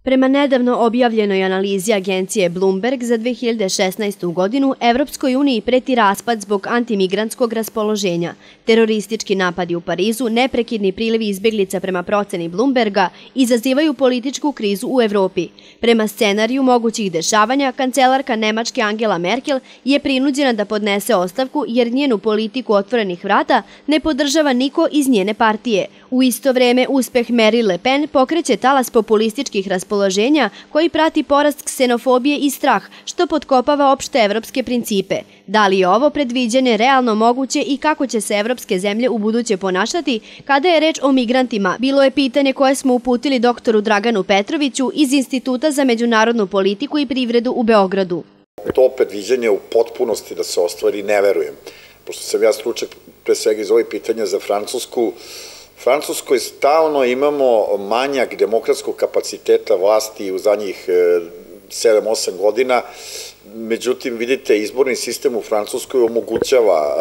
Prema nedavno objavljenoj analizi agencije Bloomberg za 2016. godinu, Evropskoj uniji preti raspad zbog antimigrantskog raspoloženja. Teroristički napadi u Parizu, neprekidni prilivi izbeglica prema proceni Bloomberga izazivaju političku krizu u Evropi. Prema scenariju mogućih dešavanja, kancelarka Nemačke Angela Merkel je prinuđena da podnese ostavku jer njenu politiku otvorenih vrata ne podržava niko iz njene partije. U isto vreme, uspeh Marine Le Pen pokreće talas populističkih raspoloženja koji prati porast ksenofobije i strah, što potkopava opšte evropske principe. Da li je ovo predviđanje realno moguće i kako će se evropske zemlje u buduće ponašati kada je reč o migrantima? Bilo je pitanje koje smo uputili doktoru Draganu Petroviću iz Instituta za međunarodnu politiku i privredu u Beogradu. To predviđanje u potpunosti da se ostvari ne verujem. Pošto sam ja stručnjak pre svega iz ovih pitanja za Francusku, Francuskoj stalno imamo manjak demokratskog kapaciteta vlasti u zadnjih 7-8 godina, međutim, vidite, izborni sistem u Francuskoj omogućava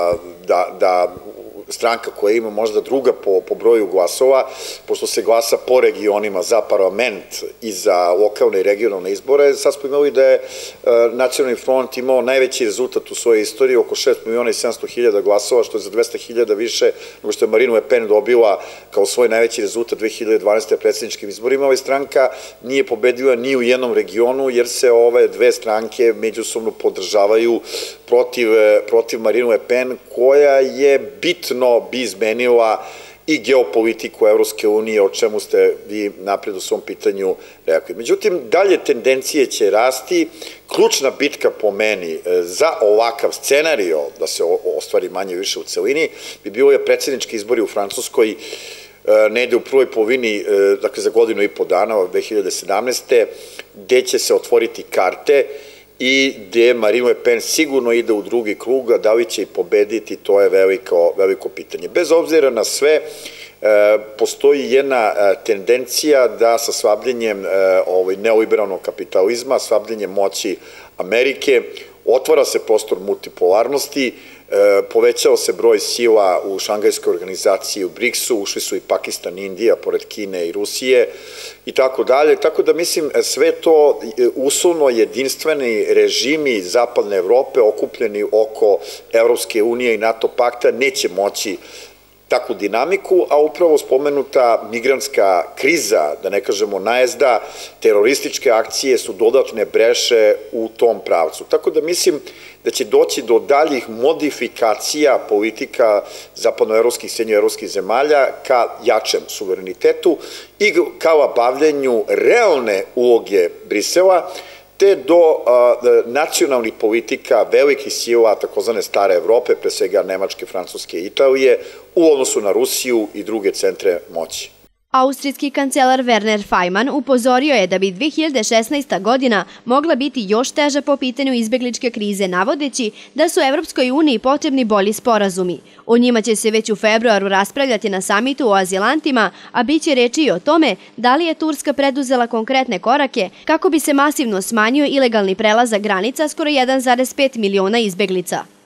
da stranka koja ima možda druga po broju glasova, pošto se glasa po regionima za parlament i za lokalne i regionalne izbore, sad smo imali da je Nacionalni front imao najveći rezultat u svojoj istoriji, oko 6.700.000 glasova, što je za 200.000 više nego što je Marine Le Pen dobila kao svoj najveći rezultat 2012. predsjedničkim izborima. Ova stranka nije pobedila ni u jednom regionu, jer se ove dve stranke međusobno podržavaju protiv Marine Le Pen, koja je bitno bi izmenila i geopolitiku Evropske unije, o čemu ste vi napred u svom pitanju rekli. Međutim, dalje tendencije će rasti. Ključna bitka po meni za ovakav scenario, da se ostvari manje više u celini, bi bilo je predsjednički izbori u Francuskoj negde u prvoj polovini, dakle za godinu i po dana, 2017. gde će se otvoriti karte i gde Marine Le Pen sigurno ide u drugi krug, a da li će i pobediti, to je veliko pitanje. Bez obzira na sve, postoji jedna tendencija da sa slabljenjem neoliberalnog kapitalizma, slabljenjem moći Amerike, otvara se prostor multipolarnosti, povećao se broj sila u Šangajskoj organizaciji, u BRICS-u, ušli su i Pakistan i Indija, pored Kine i Rusije i tako dalje. Tako da mislim, sve to uslovno jedinstveni režimi Zapadne Evrope okupljeni oko Evropske unije i NATO pakta neće moći takvu dinamiku, a upravo spomenuta migrantska kriza, da ne kažemo najezda, terorističke akcije su dodatne breše u tom pravcu. Tako da mislim da će doći do daljih modifikacija politika zapadnoevropskih i srednjoevropskih zemalja ka jačem suverenitetu i ka obavljanju realne uloge Brisela, te do nacionalnih politika velikih sila takozvane stare Evrope, pre svega Nemačke, Francuske i Italije, u odnosu na Rusiju i druge centre moći. Austrijski kancelar Werner Faymann upozorio je da bi 2016. godina mogla biti još teža po pitanju izbegličke krize, navodeći da su Evropskoj uniji potrebni bolji sporazumi. O njima će se već u februaru raspravljati na samitu o azilantima, a bit će reči i o tome da li je Turska preduzela konkretne korake kako bi se masivno smanjio ilegalni prelazak granica skoro 1,5 miliona izbeglica.